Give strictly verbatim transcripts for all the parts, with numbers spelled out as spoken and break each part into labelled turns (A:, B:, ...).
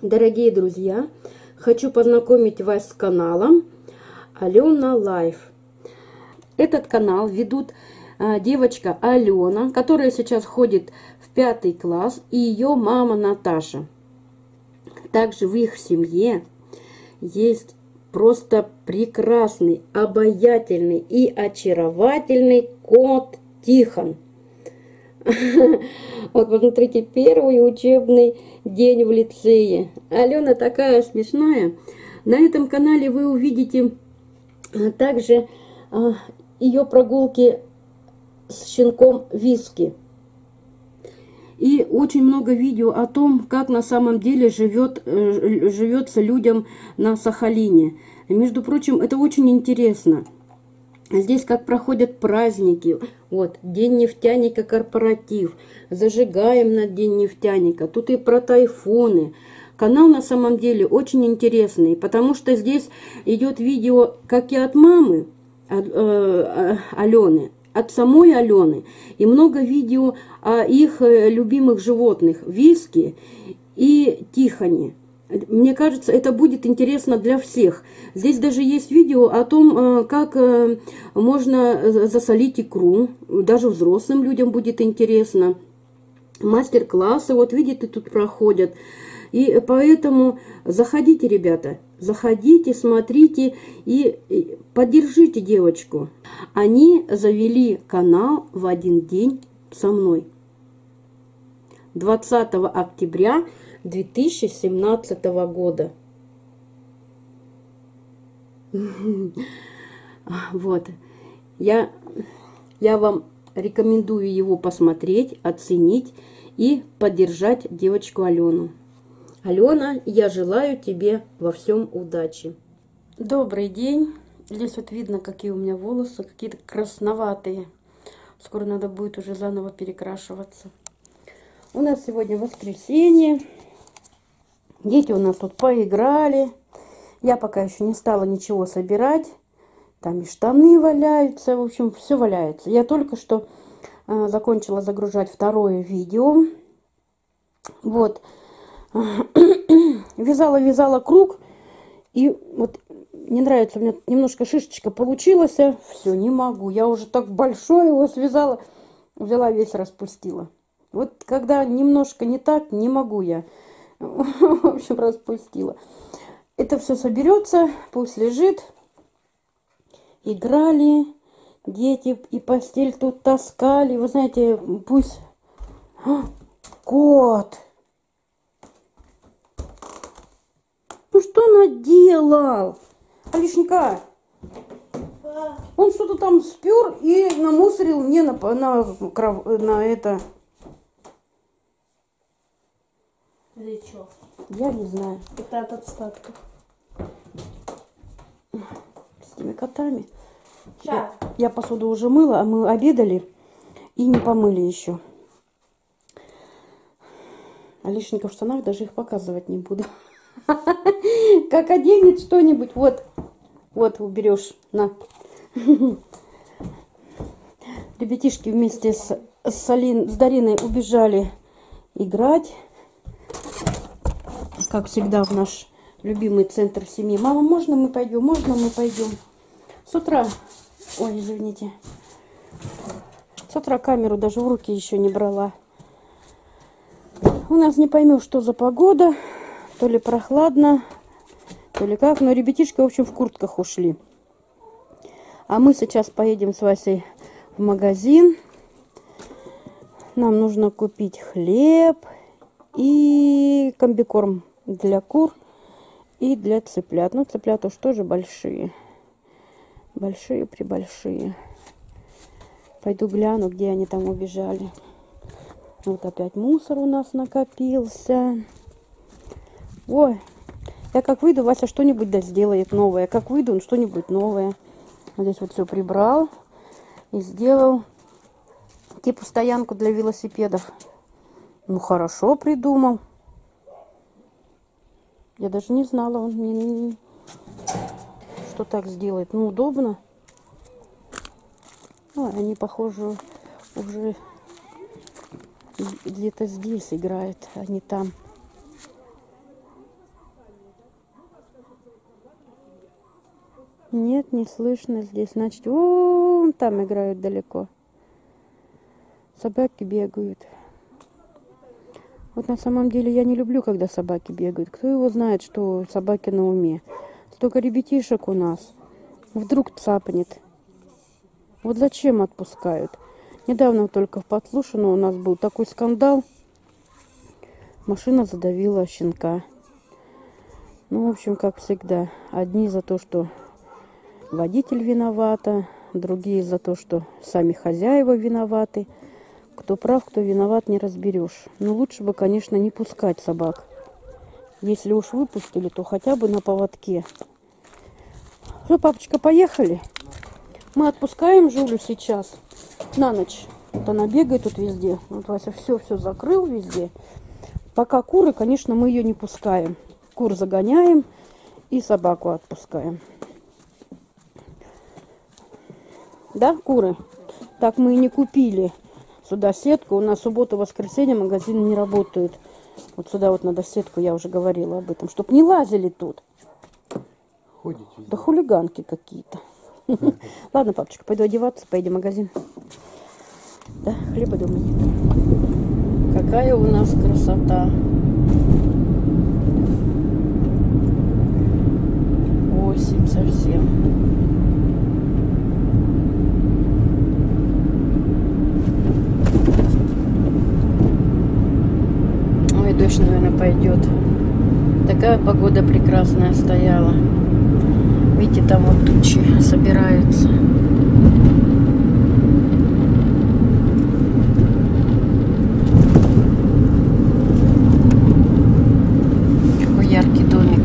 A: Дорогие друзья, хочу познакомить вас с каналом Алена Лайф. Этот канал ведут а, девочка Алена, которая сейчас ходит в пятый класс, и ее мама Наташа. Также в их семье есть просто прекрасный, обаятельный и очаровательный кот Тихон. Вот посмотрите, первый учебный день в лицее. Алена такая смешная. На этом канале вы увидите также ее прогулки с щенком Виски. И очень много видео о том, как на самом деле живет, живется людям на Сахалине. Между прочим, это очень интересно. Здесь как проходят праздники. Вот, День нефтяника, корпоратив. Зажигаем на День нефтяника. Тут и про тайфуны. Канал на самом деле очень интересный, потому что здесь идет видео как и от мамы от, э, Алены, от самой Алены. И много видео о их любимых животных Виске и Тихоне. Мне кажется, это будет интересно для всех. Здесь даже есть видео о том, как можно засолить икру. Даже взрослым людям будет интересно. Мастер-классы, вот видите, тут проходят. И поэтому заходите, ребята, заходите, смотрите и поддержите девочку. Они завели канал в один день со мной. двадцатого октября две тысячи семнадцатого года. Вот. Я, я вам рекомендую его посмотреть, оценить и поддержать девочку Алену. Алена, я желаю тебе во всем удачи. Добрый день. Здесь вот видно, какие у меня волосы, какие-то красноватые. Скоро надо будет уже заново перекрашиваться. У нас сегодня воскресенье. Дети у нас тут поиграли. Я пока еще не стала ничего собирать. Там и штаны валяются. В общем, все валяется. Я только что э, закончила загружать второе видео. Вот. Вязала-вязала круг. И вот не нравится, у меня немножко шишечка получилась. Все, не могу. Я уже так большой его связала. Взяла, весь распустила. Вот когда немножко не так, не могу я. В общем, распустила. Это все соберется, пусть лежит. Играли дети и постель тут таскали. Вы знаете, пусть... А, кот! Ну что наделал? Алишенька, он что-то там спер и намусорил мне на, на, на, на это...
B: Или что?
A: Я не знаю.
B: Это от остатков.
A: С этими котами.
B: Я,
A: я посуду уже мыла, а мы обедали и не помыли еще. Алишенька в штанах, даже их показывать не буду. Как оденет что-нибудь, вот, вот уберешь, на. Ребятишки вместе с, с, Алин, с Дариной убежали играть. Как всегда, в наш любимый центр семьи. Мама, можно мы пойдем? Можно мы пойдем? С утра... Ой, извините. С утра камеру даже в руки еще не брала. У нас не поймешь, что за погода. То ли прохладно, то ли как. Но ребятишки, в общем, в куртках ушли. А мы сейчас поедем с Васей в магазин. Нам нужно купить хлеб и комбикорм для кур и для цыплят. Ну, цыплята уж тоже большие. Большие-пребольшие. Пойду гляну, где они там убежали. Вот опять мусор у нас накопился. Ой, я как выйду, Вася что-нибудь да сделает новое. Как выйду, он что-нибудь новое. Здесь вот все прибрал и сделал типа стоянку для велосипедов. Ну, хорошо придумал. Я даже не знала, он не, что так сделает. Ну, удобно. Ой, они, похоже, уже где-то здесь играют, а не там. Нет, не слышно здесь. Значит, вон там играют далеко. Собаки бегают. Вот на самом деле я не люблю, когда собаки бегают. Кто его знает, что собаки на уме? Столько ребятишек у нас. Вдруг цапнет. Вот зачем отпускают? Недавно только в Подслушано у нас был такой скандал. Машина задавила щенка. Ну, в общем, как всегда. Одни за то, что водитель виновата, другие за то, что сами хозяева виноваты. Кто прав, кто виноват, не разберешь. Но лучше бы, конечно, не пускать собак. Если уж выпустили, то хотя бы на поводке. Все, папочка, поехали. Мы отпускаем Жулю сейчас на ночь. Вот она бегает тут везде. Вот Вася все-все закрыл везде. Пока куры, конечно, мы ее не пускаем. Кур загоняем и собаку отпускаем. Да, куры? Так мы и не купили сюда сетку. У нас суббота-воскресенье магазины не работают. Вот сюда вот надо сетку, я уже говорила об этом. Чтоб не лазили тут.
C: Ходите везде.
A: Да хулиганки какие-то. Ладно, папочка, пойду одеваться, поедем в магазин. Да, хлеба дома нет. Какая у нас красота. Осень совсем. Ой, дождь, наверное, пойдет. Такая погода прекрасная стояла. Видите, там вот тучи собираются. Какой яркий домик.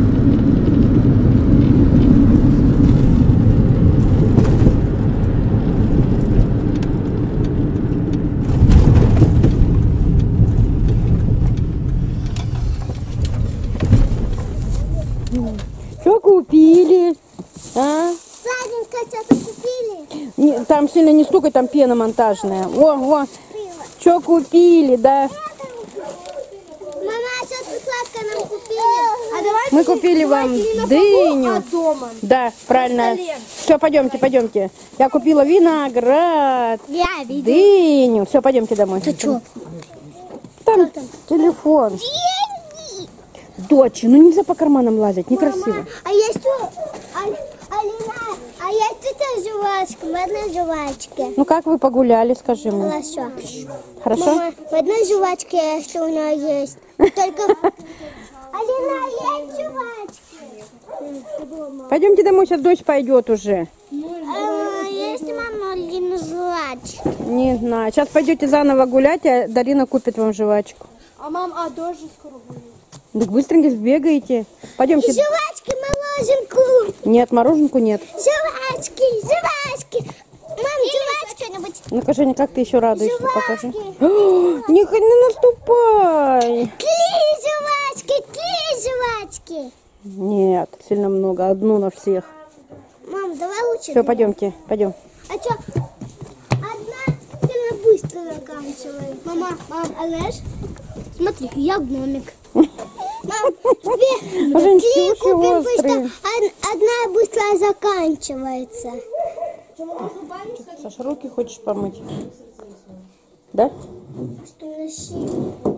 A: Что купили? А?
D: Сладенькое что-то купили.
A: Не, там сильно не стукай, там пена монтажная. О, о, что купили, да?
D: Мама, что-то сладкое нам купили. А давайте
A: Мы купили вам дыню.
D: дома.
A: Да, правильно.
D: столе.
A: Все, пойдемте, пойдемте. Я купила виноград,
D: Я видела.
A: дыню. Все, пойдемте домой.
D: Ты что?
A: Там телефон.
D: Деньги.
A: Дочь, ну нельзя по карманам лазить, некрасиво.
D: Мама, а есть что? А- Алина, а есть эта жвачка? В одной жвачке.
A: Ну как вы погуляли, скажи мне.
D: Хорошо.
A: Хорошо?
D: Мама, в одной жвачке, что у нее есть. Только... Алина, есть жвачки?
A: Пойдемте домой, сейчас дочь пойдет уже.
D: А, есть, мама, Алина жвачки?
A: Не знаю. Сейчас пойдете заново гулять, а Дарина купит вам жвачку.
B: А мам, а дождь скоро будет?
A: Так быстренько сбегаете. Пойдемте.
D: Жвачки, мороженку.
A: Нет, мороженку нет.
D: Жвачки, жвачки. Мам, жвачки что-нибудь.
A: Ну-ка, Женя, как ты еще радуешься?
D: Жвачки.
A: Покажи. О, не, не наступай.
D: Три жвачки, три жвачки.
A: Нет, сильно много. Одну на всех.
D: Мам, давай лучше.
A: Все, пойдемте, пойдем.
D: А что? Одна сильно быстро заканчивает. Мама, мам, а знаешь? Смотри, я гномик. Мам, две,
A: Женечки,
D: три
A: уши
D: купим,
A: острые.
D: потому что од- одна быстро заканчивается.
A: Саша, руки хочешь помыть? Да?
D: Что носи?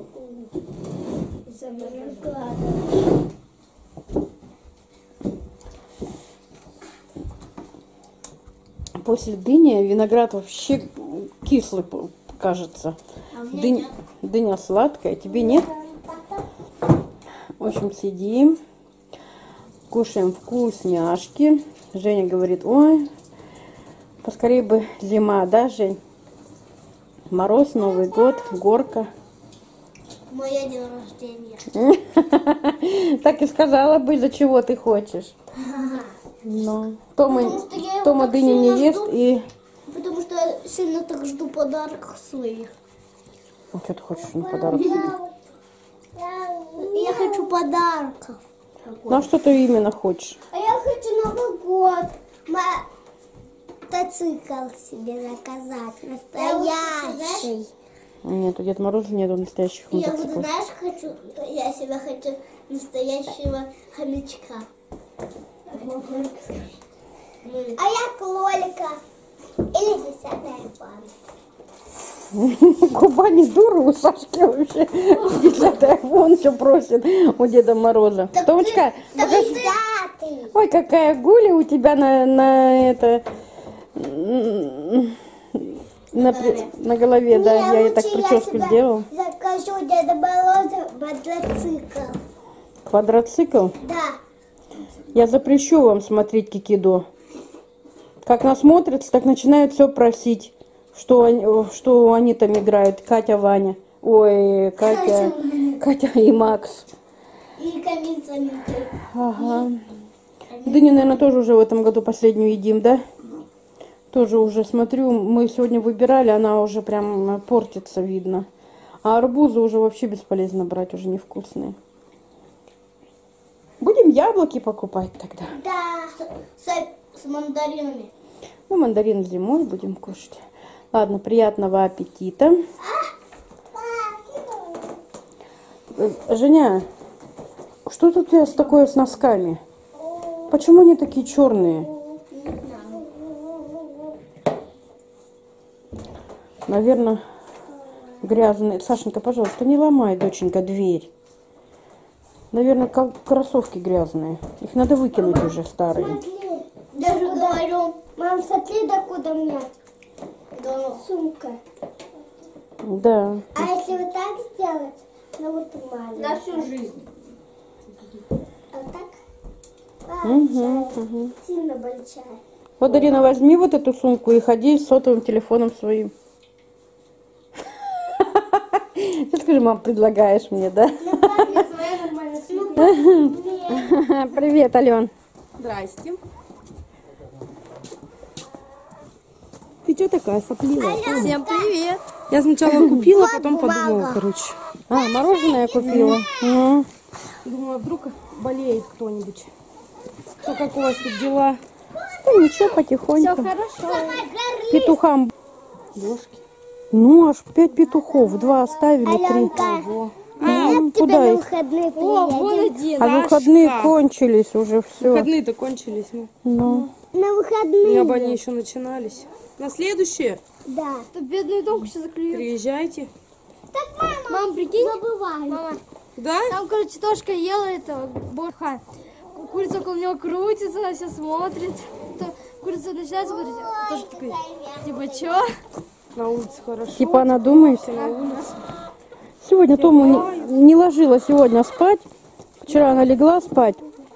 A: После дыни виноград вообще кислый п- кажется. Дынь- дыня сладкая, тебе нет? В общем, сидим, кушаем вкусняшки. Женя говорит, ой, поскорее бы зима, да, Жень? Мороз, Новый год, горка.
D: Мой день рождения.
A: Так и сказала бы, из-за чего ты хочешь. Но Тома,
D: Потому что я его
A: Тома
D: так
A: дыни не
D: сильно
A: ест
D: жду.
A: и...
D: Потому что я сильно так жду подарков своих.
A: Ну, что ты хочешь на подарок себе?
D: Я хочу подарков.
A: Ну, а что ты именно хочешь?
D: А я хочу Новый год. Мотоцикл себе заказать. Настоящий.
A: Нет, у Деда Мороза нету настоящих
D: Я вот,
A: мотоциклов.
D: знаешь, хочу, я себе хочу настоящего хомячка. А я кролика. Или десятая пара.
A: Куба не дура, у Сашки вообще десятая вон все просит у Деда Мороза. Томочка, покажи.
D: Десятый.
A: Ой, какая гуля у тебя на, на это... На, при- на голове, да,
D: Не,
A: я ей так
D: лучше
A: прическу
D: себя
A: сделала.
D: Закажу Деда Мороза квадроцикл.
A: Квадроцикл.
D: Да.
A: Я запрещу вам смотреть кикидо. Как насмотрятся, так начинают все просить, что они, что они там играют. Катя, Ваня. Ой, Катя, Катя и Макс.
D: И комиссия.
A: Ага. Дыню, наверное, тоже уже в этом году последнюю едим, да? Тоже уже смотрю, мы сегодня выбирали, она уже прям портится, видно. А арбузы уже вообще бесполезно брать, уже невкусные. Будем яблоки покупать тогда.
D: Да, с, с, с мандаринами.
A: Ну, мандарин зимой будем кушать. Ладно, приятного аппетита. Э, Женя, что тут у тебя с такое с носками? Почему они такие черные? Наверное, грязные. Сашенька, пожалуйста, не ломай, доченька, дверь. Наверное, кроссовки грязные. Их надо выкинуть уже, старые.
D: Даже говорю, мам, смотри, докуда у меня сумка.
A: Да.
D: А если вот так сделать, ну вот маленькая.
B: На всю жизнь.
D: А вот так?
A: Угу, угу.
D: Сильно большая.
A: Вот, Дарина, возьми вот эту сумку и ходи с сотовым телефоном своим. Ты скажи, мам, предлагаешь мне, да? Привет, Ален.
E: Здрасте. Ты что такая сопливая?
B: Всем привет.
E: Я сначала купила, потом подумала, короче.
A: А, мороженое купила. Ну,
E: Думала, вдруг болеет кто-нибудь. Что, как у вас тут дела?
A: ну, ничего, потихоньку.
B: Хорошо.
A: Петухам.
E: Ложки.
A: Ну, аж пять петухов. Два оставили, три.
D: Аленка,
A: Ну,
D: я к тебе
A: куда
D: на
A: их?
D: выходные
B: О, вон
D: приедем.
B: один.
A: А выходные кончились уже все.
E: Выходные-то кончились. Ну.
A: Ну,
D: На
E: У
D: выходные.
E: меня бы они еще начинались. На следующие
D: Да.
B: Тут бедную дом сейчас заклюют.
E: приезжайте.
D: Так, мама,
B: Мам, прикинь.
D: забывай.
B: Мама,
E: Да?
B: там, короче, Тошка ела этого борха. Ку- Курица около него крутится, она все смотрит. То курица начинает смотреть, а Тошка такой, типа, чё?
E: На улице хорошо.
A: типа она думает.
E: На улице.
A: Сегодня Тому не, не ложила сегодня спать. Вчера она легла спать.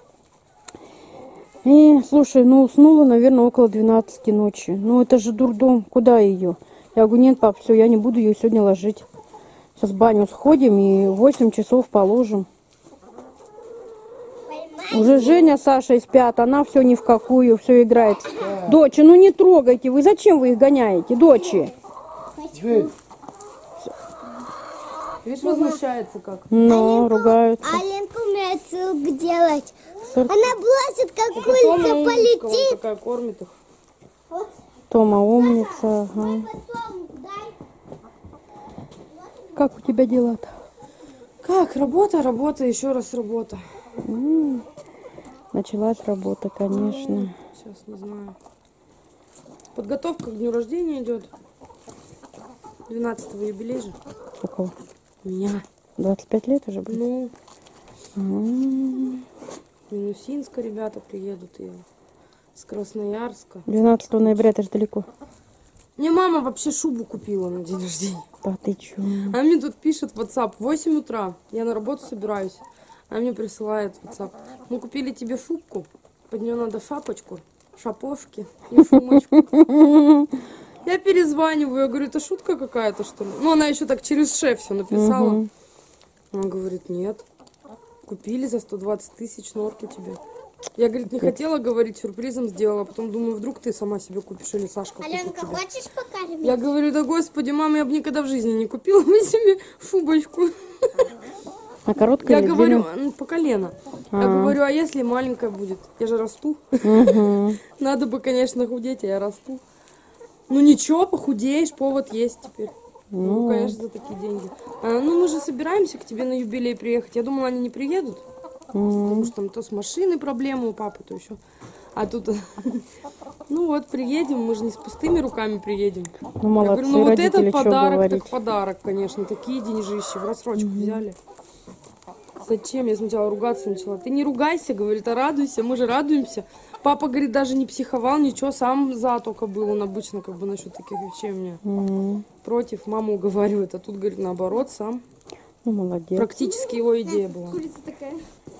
A: И, слушай, ну уснула, наверное, около двенадцати ночи. Ну это же дурдом. Куда ее? Я говорю, нет, пап, все, я не буду ее сегодня ложить. Сейчас в баню сходим и в восемь часов положим. Уже Женя с Сашей спят, она все ни в какую, все играет. Дочи, ну не трогайте, вы зачем вы их гоняете, дочи?
C: Дверь.
E: Видишь, возмущается как.
A: Ну, ругаются.
D: Аленка умеет цирк делать.
A: Цирк.
D: Она бросит, как
E: Тома
D: курица
E: умничка, вон
D: полетит.
E: какая кормит их.
A: Тома умница. Ага.
D: Потом дай.
A: Как у тебя дела-то?
E: Как? Работа, работа, еще раз работа.
A: М, Началась работа, конечно.
E: Сейчас не знаю. Подготовка к дню рождения идет. двенадцатого юбилей же.
A: У кого?
E: У меня.
A: двадцать пять лет уже будет?
E: Ну,
A: М,
E: Минусинска ребята приедут и с Красноярска.
A: двенадцатого ноября, это же далеко.
E: Мне мама вообще шубу купила на день рождения.
A: Да ты чё?
E: Она мне тут пишет в WhatsApp, восемь утра, я на работу собираюсь. Она мне присылает в WhatsApp. Мы купили тебе шубку, под нее надо шапочку, шаповки и сумочку. Я перезваниваю, я говорю, это шутка какая-то, что ли? Ну, она еще так через шеф все написала.
A: Мгм.
E: Она говорит, нет, купили за сто двадцать тысяч норку тебе. Я, говорит, не хотела говорить, сюрпризом сделала. Потом думаю, вдруг ты сама себе купишь или Сашка купит
D: Аленка,
E: тебе.
D: хочешь покормить?
E: Я говорю, да господи, мама, я бы никогда в жизни не купила бы себе шубочку.
A: А короткая
E: Я
A: или
E: говорю,
A: длинная?
E: ну, по колено. Я
A: А.
E: говорю, а если маленькая будет? Я же расту.
A: Мгм.
E: Надо бы, конечно, худеть, а я расту. Ну ничего, похудеешь, повод есть теперь. Ну, конечно, за такие деньги. А, ну, мы же собираемся к тебе на юбилей приехать. Я думала, они не приедут. Потому что там то с машиной проблемы у папы, то еще. А тут, ну вот, приедем, мы же не с пустыми руками приедем.
A: Ну, молодцы,
E: я говорю, ну вот
A: родители,
E: этот
A: чё
E: подарок,
A: говорить.
E: так подарок, конечно, такие деньжищи в рассрочку mm-hmm. взяли. Зачем? Я сначала ругаться начала. Ты не ругайся, говорит, а радуйся, мы же радуемся. Папа, говорит, даже не психовал, ничего, сам за только был. Он обычно как бы насчет таких вещей у меня mm-hmm. против, маму уговаривает, а тут, говорит, наоборот, сам.
A: Ну, молодец.
E: Практически его идея была.
B: Курица такая.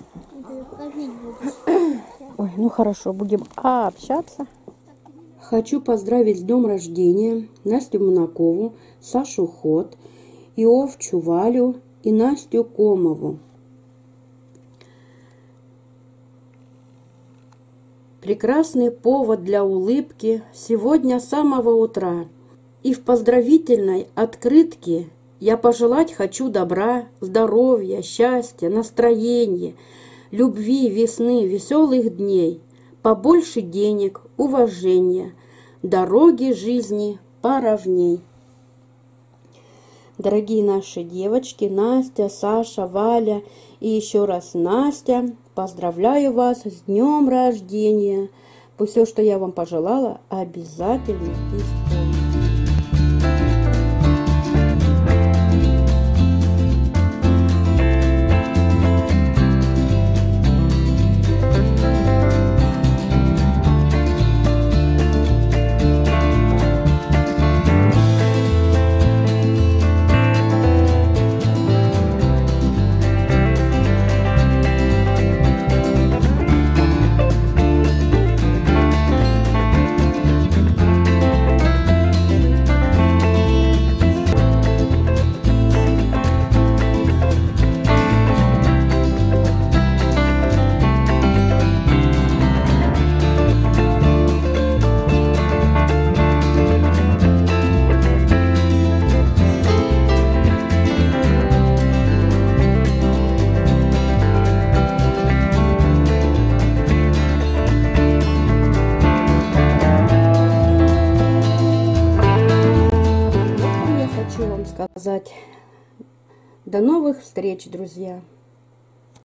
A: Ой, ну хорошо, будем общаться.
F: Хочу поздравить с днем рождения Настю Монакову, Сашу Ход, Иовчу Валю и Настю Комову. Прекрасный повод для улыбки сегодня с самого утра. И в поздравительной открытке я пожелать хочу добра, здоровья, счастья, настроения, любви, весны, веселых дней, побольше денег, уважения, дороги жизни поровней. Дорогие наши девочки, Настя, Саша, Валя и еще раз Настя, поздравляю вас с днем рождения. Пусть все, что я вам пожелала, обязательно исполнится. Сказать до новых встреч, друзья!